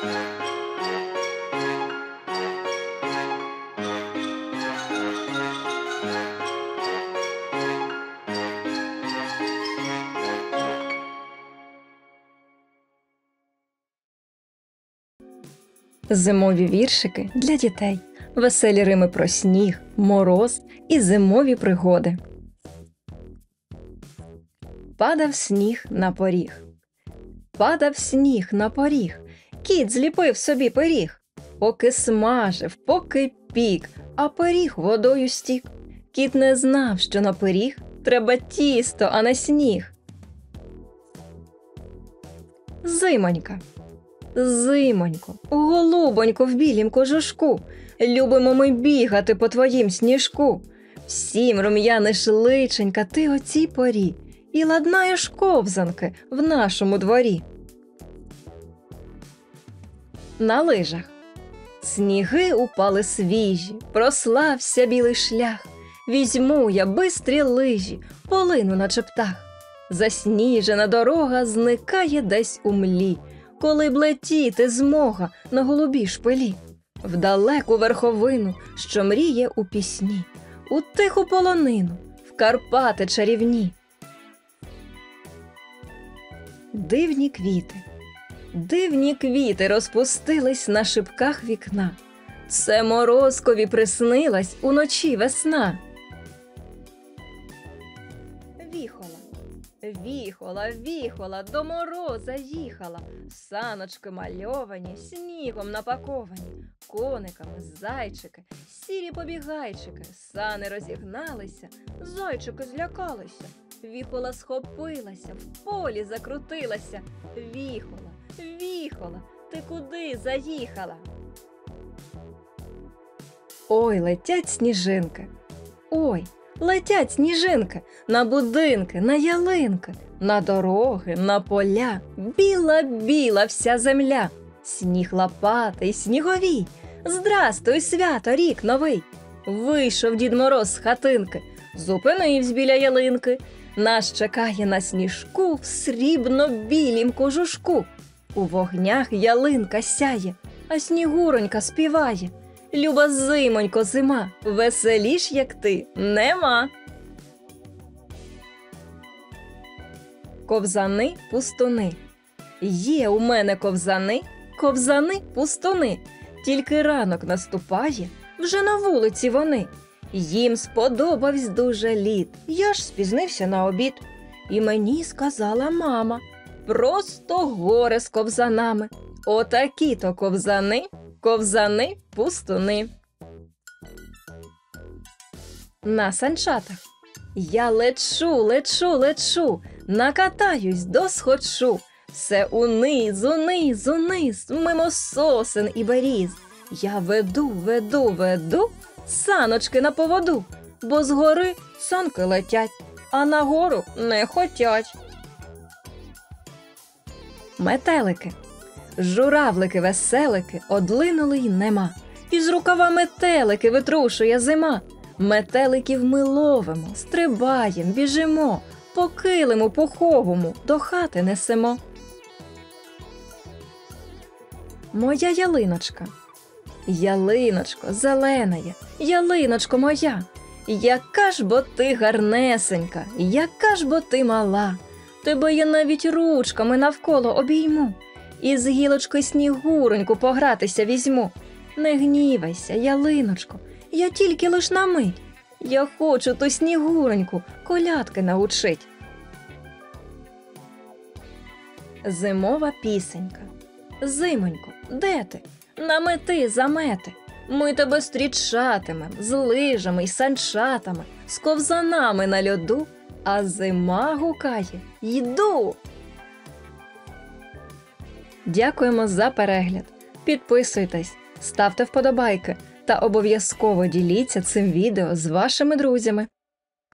Зимові віршики для дітей. Веселі рими про сніг, мороз і зимові пригоди. Падав сніг на поріг. Падав сніг на поріг. Кіт зліпив собі пиріг. Поки смажив, поки пік, а пиріг водою стік. Кіт не знав, що на пиріг треба тісто, а не сніг. Зимонька. Зимонько, голубонько в білім кожушку, любимо ми бігати по твоїм сніжку. Всім рум'яниш личенька ти о цій порі і ладнаєш ковзанки в нашому дворі. На лижах. Сніги упали свіжі, прослався білий шлях. Візьму я бистрі лижі, полину на чептах. Засніжена дорога зникає десь у млі, коли б летіти змога на голубій шпилі, в далеку верховину, що мріє у пісні, у тиху полонину, в Карпати чарівні. Дивні квіти розпустились на шибках вікна. Це морозкові приснилась уночі весна. Віхола, до мороза їхала, саночки мальовані, снігом напаковані, кониками зайчики, сірі побігайчики, сани розігналися, зайчики злякалися, віхола схопилася, в полі закрутилася. Віхола, ти куди заїхала? Ой, летять сніжинки на будинки, на ялинки, на дороги, на поля. Біла вся земля, сніг лопатий, сніговій. Здрастуй, свято, рік новий. Вийшов Дід Мороз з хатинки, зупинився біля ялинки. Нас чекає на сніжку в срібно-білім кожушку. У вогнях ялинка сяє, а снігуронька співає. Люба зимонько, зима, веселіш, як ти, нема. Ковзани-пустуни. Є у мене ковзани-пустуни. Тільки ранок наступає, вже на вулиці вони. Їм сподобавсь дуже лід, я ж спізнився на обід. І мені сказала мама, просто горе з ковзанами. Отакі-то ковзани-пустуни. На санчатах. Я лечу, накатаюсь, досхочу. Все униз, мимо сосен і беріз. Я веду, саночки на поводу, бо згори санки летять, а нагору не хотять. Метелики. Журавлики-веселики одлинули й нема. Із рукава метелики витрушує зима. Метеликів ми ловимо, стрибаєм, біжимо, по килиму пуховому до хати несемо. Моя ялиночка. Ялиночко зеленая, ялиночко моя, яка ж бо ти гарнесенька, яка ж бо ти мала. Тебе я навіть ручками навколо обійму, і з гілочкою снігуроньку погратися візьму. Не гнівайся, ялиночко, я тільки лиш на мить. Я хочу ту снігуроньку колядки научить. Зимова пісенька. Зимонько, де ти? Намети, замети. Ми тебе зустрічатимем з лижами й санчатами, з ковзанами на льоду, а зима гукає: йду! Дякуємо за перегляд. Підписуйтесь, ставте вподобайки та обов'язково діліться цим відео з вашими друзями.